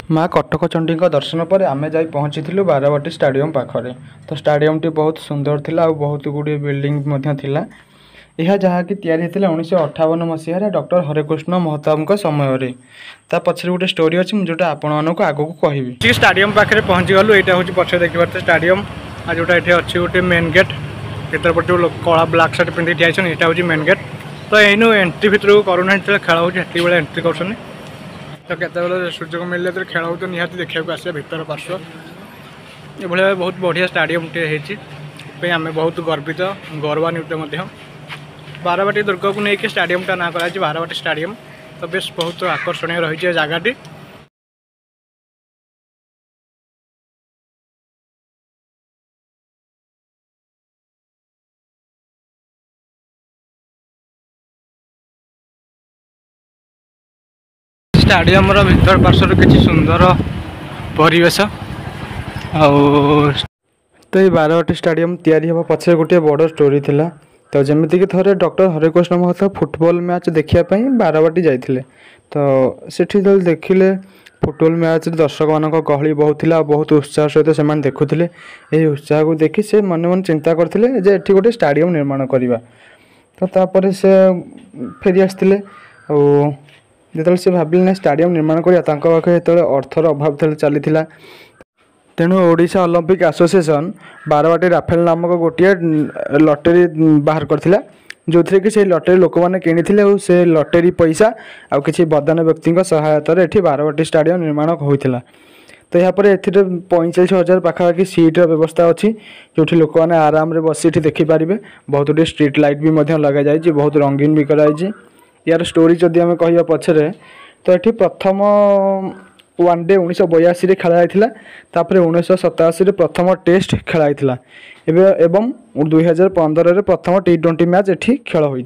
माँ कटकचंडी दर्शन पर आमे जाई पहुँची बारवाटी स्टाडियम पाखरे। तो स्टाडियम टी बहुत सुंदर थिला और बहुत गुड़े बिल्डिंग मध्य थिला। यह जहाँकि तैयारी होता 1958 मसीह डॉक्टर हरेकृष्ण महताब समय रे। ता पछरे गोटे स्टोरी अच्छी जोटा आपण को आगू कहबी। स्टाडियम पाखे पहुँची गलु। यहाँ हूँ पछे देखिए स्टाडियम आ जोटा ये अच्छी गोटे मेन गेट भर पटे कला ब्लाक सार्ट पिंधि ठिया यहाँ हूँ मेन गेट। तो यू एंट्री भितर को करूना खेल हो एंट्री कर तो केतबेले सुযোগ मिलले तो खेल हो तो निहाती देखा आसे भीतर पार्श्व ये बहुत बढ़िया स्टाडियम टे आम बहुत गर्वित गौरवान्वित। बारवाटी दुर्ग को लेकिन स्टाडियम टा ना कर बारवाटी स्टाडियम। तो बेस बहुत आकर्षणीय रही जगह। स्टाडियम भीतर पार्श्व किसी सुंदर परिवेश तो ये बारवाटी स्टाडियम तैयारी होगा पछे गोटे बड़ स्टोरी थिला। तो जमीक थे doctor Harekrishna Mahtab football match देखापी बारवाटी जाते तो सेठी देखिले फुटबॉल मैच दर्शक मान गहली बहुत थिला बहुत उत्साह सहित से देखुले। यही उत्साह को देखि से मन मन चिंता करते जे एठी गोटे स्टाडियम निर्माण करवा। तो तापर से फेरी आसते जो से भाविले ना स्टाडियम निर्माण करने जो अर्थर अभाव चली तेणु Odisha olympic association Barabati raffle नामक गोटे लटरी बाहर करथिला जो थे कि से लटरी लोक मैंने किनी से लटरी पैसा आउ किसी बदान व्यक्ति सहायतार ये बारवाटी स्टाडियम निर्माण होता। तो यहाँ पर 45,000 पाखापाखि सीट्र व्यवस्था अच्छी जो लोक मैंने आराम से बसी देखिपारे। बहुत गुटे स्ट्रीट लाइट भी लगे जाए बहुत रंगीन भी कराई। यार स्टोरी जदि आम कह पछरे तो ये प्रथम वन डे 1982 खेल जाता 1987 प्रथम टेस्ट खेल जाता एवं 2015 प्रथम T20 मैच ये खेल हो।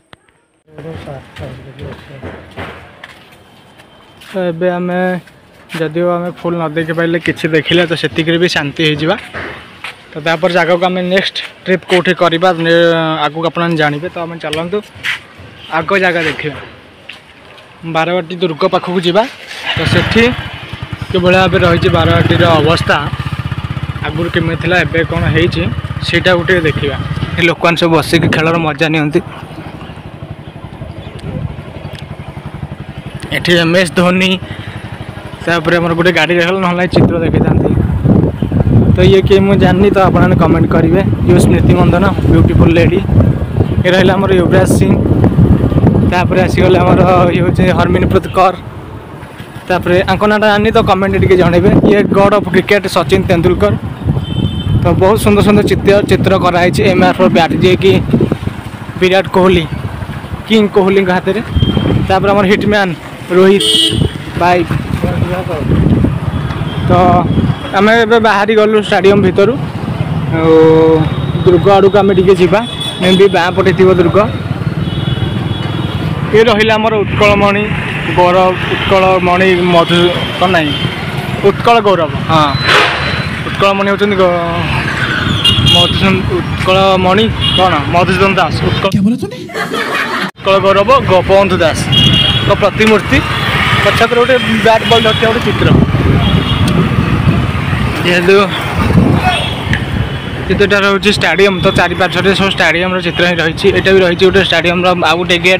तो आम जदिव आम फुल न देख पारे कि देखिले तो से भी शांति हो। तो तापर जगह को आम नेक्स्ट ट्रिप कौटे करवा आगू आप जानवे। तो आम चलतु आग जगह देखा बारवाटी दुर्ग पाखक जावा। तो सेठी कि भाव रही बारवाटी अवस्था आगुरी केमी था एवं कौन होटा गोटे देखा लोक मैंने सब बसिक खेलर मजा नि। एठी MS धोनी तापर गोटे गाड़ी देखल ना चित्र देखी था। तो ये किए मुझे जाननी तो आपने कमेंट करेंगे। ये स्मृति मंदन ब्यूटीफुल लेडी ये रहा युवराज सिंह तापर आसीगले ये हूँ हरमनप्रीत कौर तापर आंको नाटा जानी तो कमेंट टे जनइबे। ये god of cricket Sachin Tendulkar. तो बहुत सुंदर सुंदर चित्र कराई MR बैट जे कि विराट कोहली किंग कोहली हाथ में तापर आम हिटमैन रोहित बाइक। तो आम ए बाहरी गलु स्टाडियम भितर दुर्ग आड़ को आम टे जा मे भी बाँ पटे थी दुर्ग। ये रहा उत्कलमणि गौरव उत्कलमणि मधु कौन ना उत्कल गौरव हाँ उत्कलमणि होती उत्कलमणि कौन मधुसूदन दास उत्कल गौरव गोपबंधु दास तो प्रतिमूर्ति पछात गोटे बैट बॉल धरती गोटे चित्र चित्रटा रोचे स्टाडियम। तो चारि पार्श्व सब स्टाडियम चित्र ही रही। यहाँ भी रही गोटे स्टाडियम आउ गोटे गेट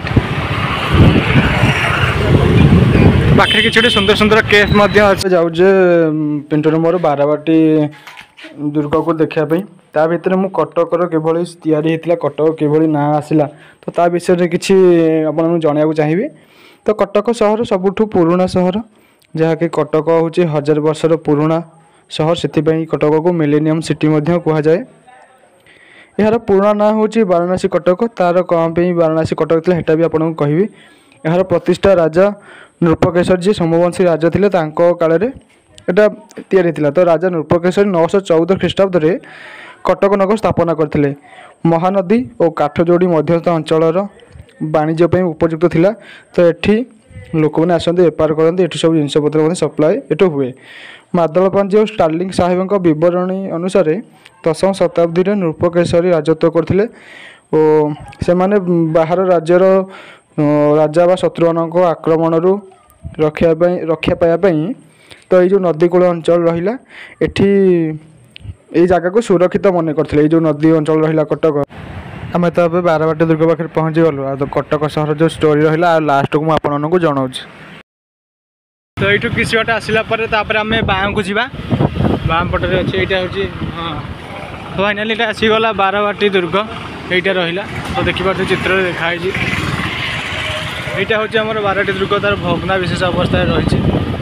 पाखे कि सुंदर सुंदर केफ जाऊे पिंटू मोर बारवाटी दुर्ग को देखापी। ता भितर मु कटकर किभली तैयारी होता कटक किभली ना आसला तो ता विषय किसी आपको जनवाक चाहिए। तो कटक सहर सबुठ पुराणा सहर जहाँकि कटक हूँ 1000 वर्षर पुराणा सहर से कटक को मिलेनियम सिटी कहुए। यार पुराणा ना हूँ वाराणसी कटक तार कौन पे वाराणसी कटक था भी आपको कहबी। यार प्रतिष्ठा राजा नृपकेशर जी सोमवंशी राजा थे काल एटा तैयारी थिला। तो राजा नृपकेशर 914 ख्रीष्टाब्द रे कटक नगर स्थापना करथिले। महानदी और काठजोड़ी मध्यस्थ अंचल वाणिज्य उपयुक्त थिला। तो एठी लोक मैंने आसते बेपार करते ये सब जिनपतर सप्लाए एटू हुए। मादलपांजी और स्टार्लिंग साहेब बरणी अनुसार 10वीं शताब्दी में नृपकेशरी राजत्व करथिले और से माने बाहर राज्यर राजा बा शत्रु आक्रमण रक्षा पाइबापी तो ये जो नदीकूल अंचल रहा एठी ये जगह को सुरक्षित मन करते ये जो नदी अंचल रहा कटक आम तो ए बारवाटी दुर्ग पाखे पहुँची गलु आ कटक सहर जो स्टोरी रहा लास्ट को मुझे आपको जनाऊँ। तो ये किसी बाटे आसला आम बाँ को जावा बाँ पटे अच्छे यहाँ हूँ हाँ फाइनाली ये आसीगला बारवाटी दुर्ग यहीटा रहा तो देखिए चित्र देखाई यहाँ हूँ आम बारवाटी दुर्ग तार भग्ना विशेष अवस्था रही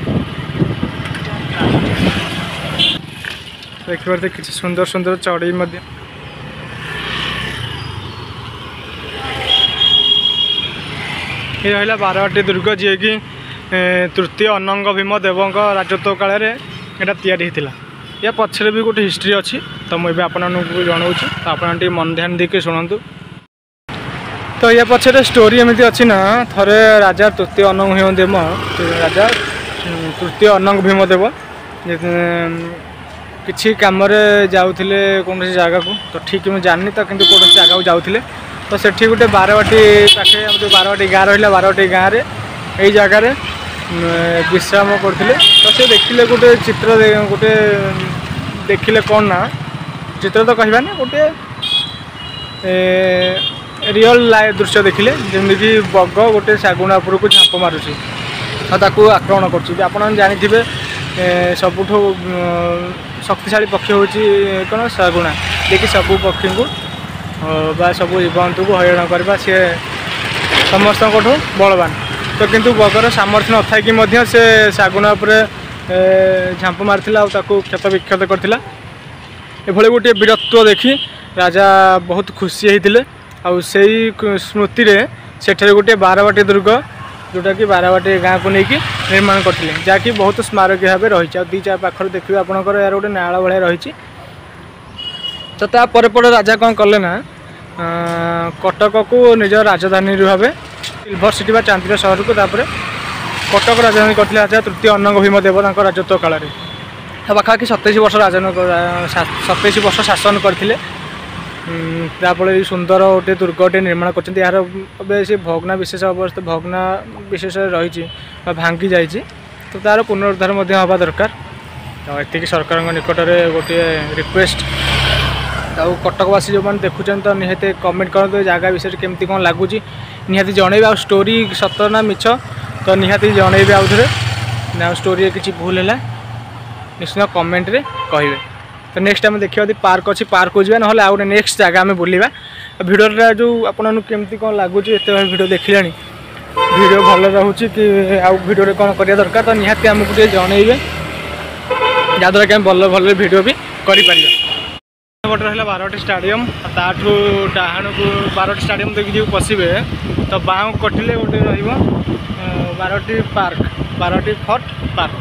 देखिए किसी सुंदर सुंदर चढ़ई ये रहा बारवाटी दुर्ग जी कि तृतीय अनंग भीम देवों राजत्व काल या या पछरे भी गोटे हिस्ट्री अच्छी तो मुझे आपको जनाऊँ तो आप मन ध्यान देके शुणु। तो या पछरे स्टोरी एमती अच्छी ना थरे राजा तृतीय अनंग भीम देव राजा तृतीय अनंग भीम देव किसी कम जाऊे कौन जगह को तो ठीक मुझे जानी तो कि कौन जगह को जाऊे तो सेठी गोटे बारवाटी पाखे जो बारवाटी गाँ रहा बारवाटी गाँव में यही जगार विश्राम करते तो से देखिले गोटे चित्र गोटे देखिले कौन ना चित्र तो कहबानी गोटे रियल लाइफ दृश्य देखिले जमीक बग गोटे शागुणा उपर को झांप मारुची और आक्रमण कर जानी सबुठ शक्तिशाली पक्षी हूँ कौन शागुणा देखिए सबू पक्षी को बा सबू जीवंतु को हईराण करवा सी समस्त बलवान तो किंतु बगर सामर्थ्य न था कि से शागुणा उपर झांप मार्ला क्षत विक्षत करता एभली गोटे वीरत्व देखी राजा बहुत खुशी होते आई स्मृति सेठे गोटे बारवाटी दुर्ग जोटा कि बारवाटी गाँ को लेकिन निर्माण करते जहाँकि बहुत स्मारक भाव रही दी चार पाखर देखिए आपंकर यार गोटे नाला भाया रही तो तापर राजा कौन कले ना कटक को निज राजधानी भाव सिल्भर सिटी बा चांदिर सहर को कटक राजधानी करते राजा तृतीय अनंग भीम देव राजत्व काल पाखापाखि 27 वर्ष 27 वर्ष शासन करते तापर सुंदर गोटे दुर्गटे निर्माण कर यार सी भग्ना विशेष अवस्था भग्ना विशेष रही भांगी जाइए तो तार पुनरुद्धार हवा दरकार तो ये सरकार निकट में गोटे रिक्वेस्ट तो कटकवासी जो मैंने देखुं तो निहत कमेंट करूँ जगह विषय केमती कौन लगुच निहती जनइबे आ स्टोरी सत ना मिछ तो निहती जनइबे आउ थे ना स्टोरी किसी भूल है निश्चित कमेंट रे कहे तो नेक्स्ट आम देखा पार्क अच्छी पार्क को जावा ना आउ नेक्स्ट जगह आम बुलवा भिडियो जो आपको केमती कौन लगुच एत भिडियो देखिले भिडियो भल रोचे कि आउ भिडियो कौन करा दरकार तो निहती आमको जनइबे जहाँद्वारा कि भल भल भिडियो भी करें गोटे रहा बारवाटी स्टाडियम ताठू डाहाण को बारवाटी स्टाडियम देखिए जो पशे तो बाँ कटिले गोटे बारवाटी पार्क बारवाटी फर्ट पार्क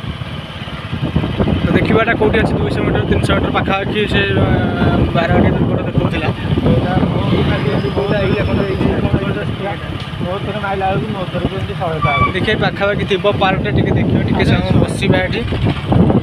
तो देखा कौटी अच्छे 200 मीटर 300 मीटर पाखापाखि से बारवाटी दुर्ग देखा देखिए पाखापाखि थी पार्कटा टी देखिए समय बसवा ये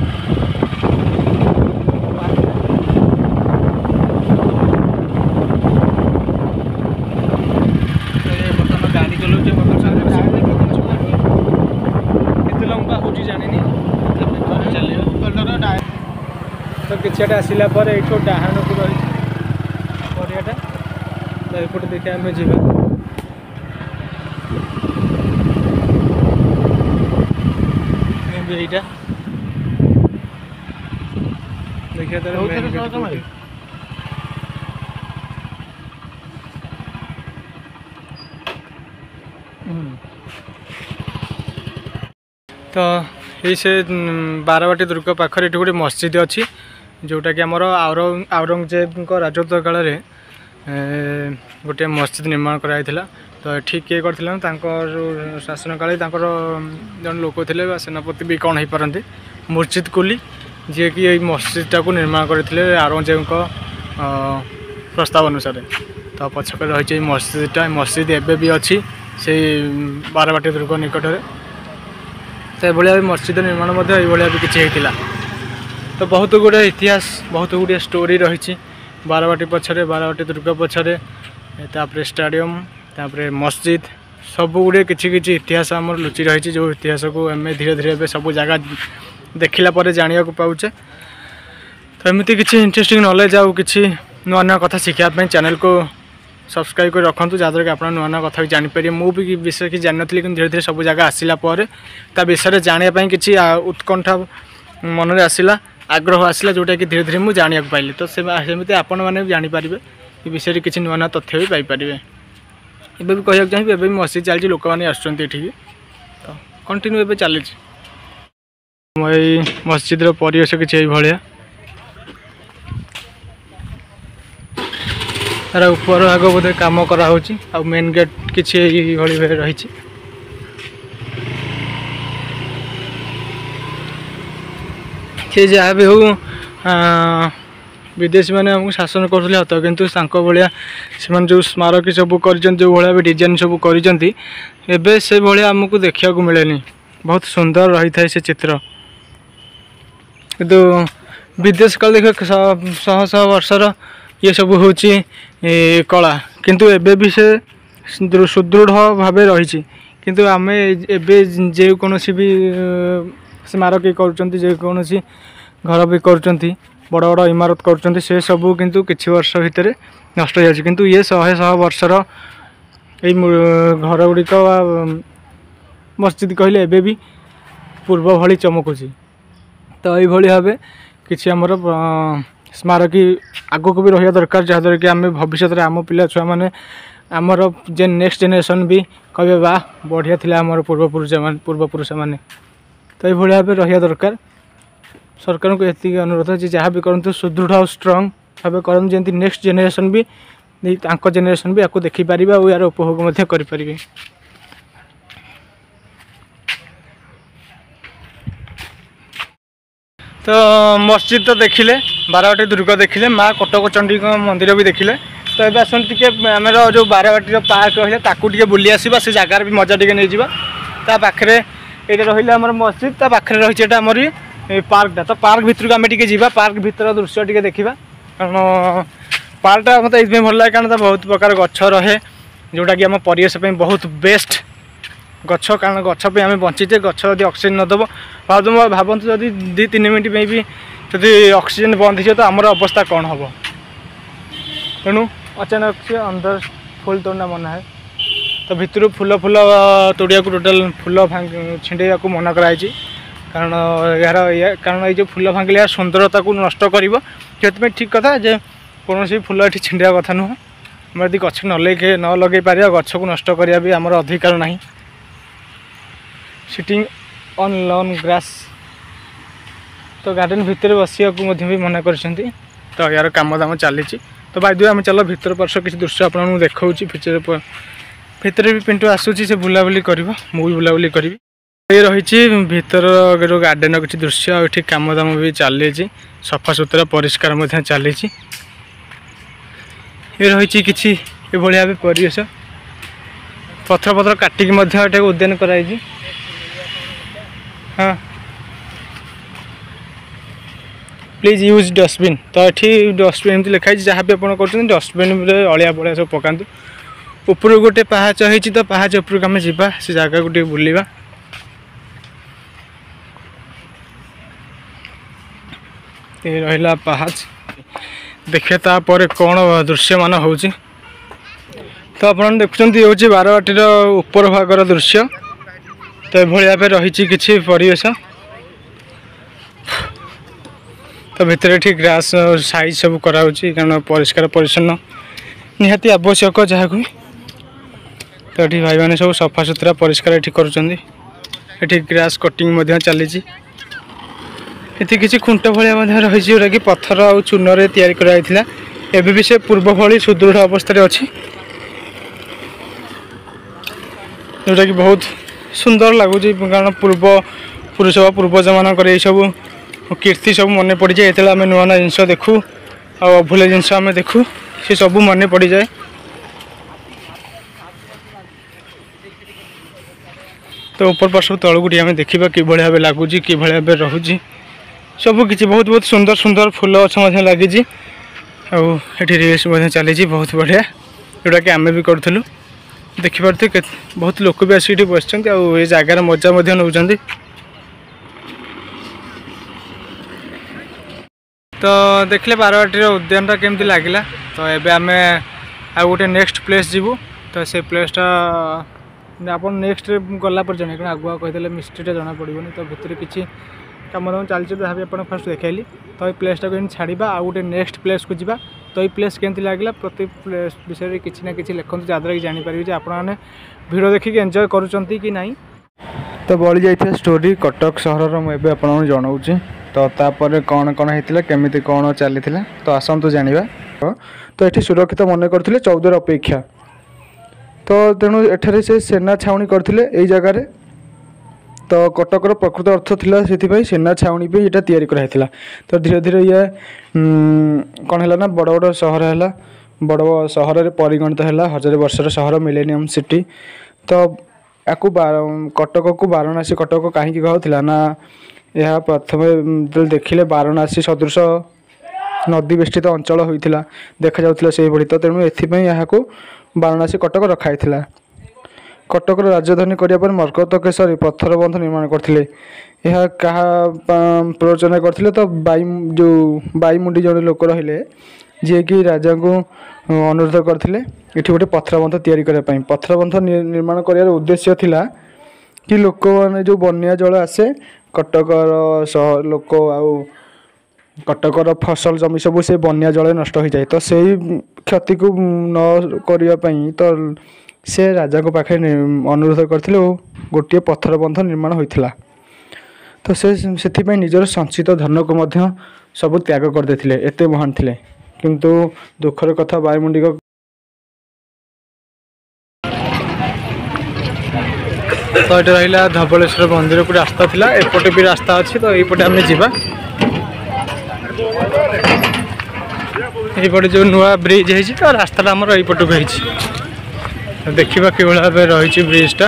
तो किसी आसला ये डाहाण को रही पड़ियाटा तो एपटे देखिए आम जा यहीटा देखिए तो ये से बारवाटी दुर्ग पाखर ये गोटे मस्जिद अच्छी जोटा कि आमर औरंगजेब राजत्व काल गोटे मस्जिद निर्माण कराइला तो ठीक किए कर शासन काल जन लोक थे सेनापति भी कौन हो पारती मुर्शिद कुली जी कि मस्जिदटा को निर्माण करते औरंगजेब प्रस्ताव अनुसार तो पछक रही मस्जिदटा मस्जिद एवं भी अच्छी से बारवाटी दुर्ग निकट में तो ये मस्जिद निर्माण भी किसी होता तो बहुत गुड़े इतिहास बहुत गुड़े स्टोरी रही बारवाटी पछरे बारवाटी दुर्ग पछरे तापर स्टाडियम तापर मस्जिद सब गुड़े किसी किसी इतिहास आम लुचि रही जो इतिहास को आम धीरे धीरे सब जगह देखला पर जानिया को पाउचे। तो एमती किसी इंटरेस्टिंग नॉलेज आउ किसी नुआ नुआ कथा शिखापी चैनल को सब्सक्राइब कर रखु जहाँद्वारा कि आप नुआ नुआ कथा भी जानीपर। मुझे विषय कि जानी नी धीरे धीरे सब जगह आसला विषय जानापी किसी उत्कंठा मन में आसला आग्रह आसला जोटा कि धीरे धीरे मुझे जाना पाइली। तो सेमती आपण मैंने भी जानीपर ये विषय किसी नुआ नुआ तथ्य भी पाइपर। एबे भी कहना चाहिए एबे मस्जिद चलती लोक मैंने आसुँच तो कंटिन्यू एबे चली मस्जिद परिवेश किसी भाया तार ऊपर आग बोधे कम कराऊँच आ मेन गेट किसी रही। सी जहाँ भी हो विदेशी मैंने आमको शासन करते हत किंतु भाया से जो स्मारक सब कर जो भाया भी डिजाइन सब कर से भाया आमको देखा मिले। बहुत सुंदर रही था से चित्र किंतु विदेश काल देख शह शह वर्षर ये सब हूँ कला किंतु एबे भी से सुदृढ़ भाव रही। किंतु आम जेकोसी भी स्मारक कर घर भी कर बड़ बड़ इमारत कर से सबू किंतु किछि वर्ष भितर नष्ट हो जाए। किंतु ये शहे शह वर्षर ये घर गुड़िक मस्जिद कहले एबे भी पूर्व भली चमकुची। तो ये भाव किसी आमर स्मारकी आगो को भी रहा दरकार जहाँद्वारा कि आम भविष्य में आम पिला छुआ मैंने आमर जे नेक्स्ट जेनेरेशन भी कहे वाह बढ़िया थिला आमर पूर्वपुरुष मैंने। तो ये भाव रहा दरकार। सरकार को ये अनुरोध है जहाँ भी करूँ सुदृढ़ और स्ट्रंग भाव करूँ जमी नेक्स्ट जेनेरेशन भी जेनेरेशन भी आपको देखिपारे और यार उपभोग करें। तो मस्जिद तो देखिले बारवाटी दुर्ग देखिले माँ कटक चंडी मंदिर भी देखिले। तो ये आसन टे आम जो बारवाटी पार्क रहा ताकू टे बुली आसवा से जगार भी मजा टे नहीं जावा। पाखे ये रहा आम मस्जिद ता पाखे रही आमर ये पार्कटा। तो पार्क भितर आम टे जा पार्क भितर दृश्य टे देखा कारण पार्कटा मतलब ये भल लगे कारण बहुत प्रकार गछ रहे जोटा कि आम परिवेश बहुत बेस्ट गछ कारण गछ पे आम बंचीचे गछ जब ऑक्सीजन नदब भावतु जब 2-3 मिनट में भी जब ऑक्सीजन बंद हो तो आमर अवस्था कौन हम। तेणु अचानक से अंदर फूल तोड़ना मना है। तो भितर फूल फूल तोड़िया टोटाल फूल छिंडा को मना कराई कारण यार कारण ये फूल भांगिले यार सुंदरता को नष्ट कर ठीक कथा जे कौन फूल ये छिंडा कथा नुह। आम यदि गछ न लगे पार गछ को नष्ट करा भी आमर अधिकार ना। सिटिंग ऑन लॉन ग्रास तो गार्डन भितर बसिया भी मना कर। तो यार कम दाम चली। तो बाय आम चलो भितर पार्श्व किसी दृश्य आपको देखा भितर भी पिंटू आसूसी से बुलाबुली कर मुझे बुलाबुली करी। ये रही भितर जो गार्डन किसी दृश्य ये कम दाम भी चली सफा सुतरा परिष्कार चली। ये रही किसी ये भाव परिवेश पथर पथर काटिकी उद्यान कराई। हाँ प्लीज यूज डस्टबिन। तो ये डस्टबिन एमती लिखाई जहाँ भी आप डस्टबिन अलिया बलिया सब पकातु। ऊपर गोटे पाहाच होती तो पाहाच उपरको आम जा से जगह को बुलवा। ये रहा पाहाच देखे तापर कौन दृश्य मान हो। तो आप देखुं ये बारवाटीर ऊपर भागर दृश्य। तो ये भाव रही किसी परिवेश। तो भितर ठीक ग्रास साइज सब कराऊँच कारण परिष्कार परिच्छन्न निहाती आवश्यक जहाँ को। तो ये भाई मैंने सब सफा सुतरा परिष्कार ये कर ग्रास कटिंग चली। ये किसी खुंट भाया रही जोटा कि पत्थर और चून या एवं भी से पूर्व भली सुदृढ़ अवस्था अच्छी जोटा कि बहुत सुंदर लगुच। कारण पूर्व पुरुष पूर्वज मानक सब कीर्ति सब मन पड़ जाए जो आम नुआ नुआ जिन देखू अभूल जिनस आम देखू सी सब मन पड़ जाए। तो ऊपर पार्श्व तलू आम देखा कि भाव लगुच कि भाव रोचे सबकि बहुत बहुत सुंदर सुंदर फूल गछ लगी। आठी रिल्स चली बहुत बढ़िया जोटा कि आम भी करूँ देखिपे बहुत लोक भी आसिक बस जगार मजा नौ। तो देखले बारवाटी उद्यानटा केमती लगिला। तो एबे आमे आ गोटे नेक्स्ट प्लेस जीवु। तो से प्लेसटा आप नेक्स्ट गला पर जन आगुआ कहीदे मिस्ट्रीटा जना पड़ोनी। तो भितर किसी कम दाम चलती जहाँ आप फर्स्ट देखली। तो ये प्लेसटा को छाड़ा आ गोटे नेक्स्ट प्लेस को जावा। तो ये प्लेस केमती लगिला प्रति प्लेस विषय किसी ना कि लिखते जहाँद्वारा कि जानीपर जे आपने भिडियो देखिए एंजॉय करुँच कि ना। तो बढ़ी जाइए स्टोरी कटक सहर मुझे आपको जनाऊँ। तो तापर कौन कौन होता केमी कौन चली तो आसतु जाना। तो ये सुरक्षित मन करते 14 अपेक्षा। तो तेणु एठारे से सेना छाउनी करते यही जगार। तो कटकर प्रकृत अर्थ थिला से सेना छाउनी भी यहाँ तैयारी कराइला। तो धीरे धीरे ये कौन है ना बड़ बड़ सहर है बड़ सहर में परिगणित है 1000 वर्षर सहर मिलेनियम सिटी। तो याकू कटक को वाराणसी कटक कहीं कहला ना यह प्रथम जो देखिले वाराणसी सदृश नदी बेष्टित अंचल होता देखा जाऊला से भली। तो तेणु एको वाराणसी कटक रखाई। कटक राजधानी करने मरकत केसरी पत्थर बंध निर्माण करते। यह क्या प्ररोचना करते तो जो बाईमुंडी जड़े लोक रहिले जी कि राजा को अनुरोध करते ये गोटे पत्थर बंध या पत्थर बंध निर्माण कर उद्देश्य थिला कि लोक मैंने जो बन्या जल आसे कटकर लोक कटकर फसल जमी सब से बन्या जल नष्ट हो जाए। तो से क्षति को न करने तो से राजा को पाखे अनुरोध करते गोटे पत्थर बंध निर्माण होता। तो से निजर संचित धन को सब त्याग करदे एते महान थे। किंतु दुखर कथा बायुमुंडी तो ये रहा धवलेश्वर मंदिर को रास्ता थिला एपटे भी रास्ता अच्छी। तो यपटे आम जावा यपटे जो नुआ ब्रिज है तो रास्ता आमर यपट को है। देखा कि भाव रही ब्रिजटा।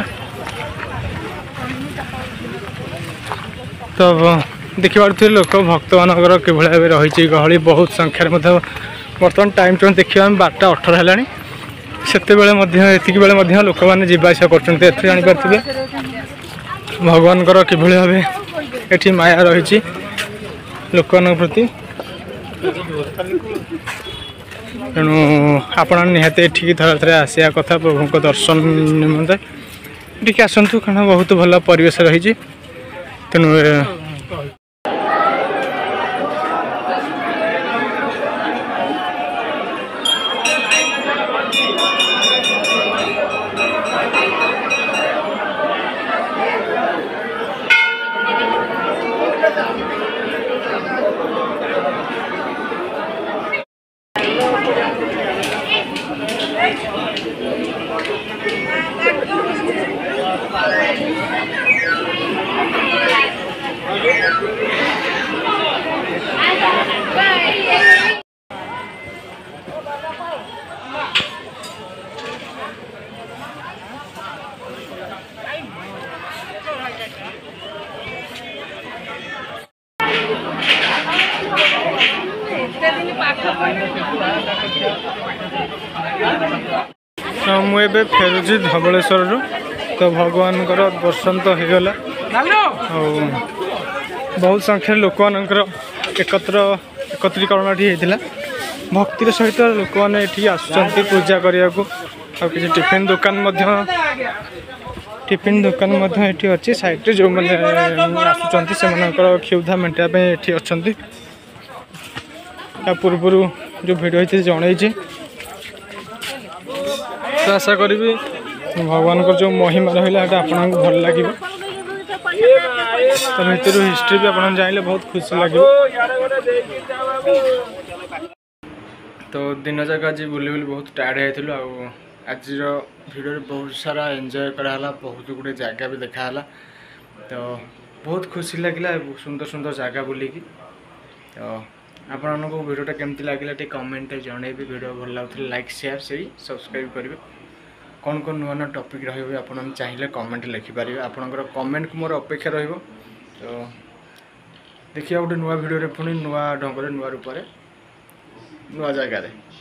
तो देखी पारे लोक भक्त मानकर कि भाव रही गहली बहुत संख्यार बर्तमान टाइम टाइम देखा 12:18 है। सेते बेले लोक मैंने जावासा कर जानीपारे भगवान कि भाव ये माया रही लोक प्रति। तेणु आपण निहाती ये थर थे आसा कथा प्रभु को दर्शन निमंते टी आसतु कारण बहुत भल परिवेश रही। तेणु तो मुझे फेरुची धवलेश्वर। तो भगवान दर्शन तो होगला बहुत संख्यार लोक मानकर एकत्रीकरण होता भक्तिर सहित लोक मैंने ये आसुँच पूजा करने को। किसी टिफिन दुकान ये अच्छी साइड जो मैंने आसुँच से क्षुधा मेटापी ये अच्छा पूर्व जो भिड होती जन। तो आशा करी भगवान जो महिमा रहा आपको भल लगे। तो भितर हिस्ट्री भी आप जाइले बहुत खुशी लगे। तो दिन जाक आज बुले बुले बहुत टायर्ड होइलु। आज भिडियो बहुत सारा एंजॉय कराला बहुत गुड़े जगह भी देखाला। तो बहुत खुशी लगे सुंदर सुंदर जगह बुलिकी। तो आपको भिडियोटा केमती लगे टे कमेंट जन भी भिडियो भल लगे लाइक शेयर से सब्सक्राइब करेंगे। कौन कौन नुआ नुआ टॉपिक रही आप चाहिए कमेंट लिखिपारे आपंकर कमेंट को मोर अपेक्षा रही। तो देखिए गोटे नुआ भिडियो पुणी नुआ ढंग नुआ रूप नुआ जगार।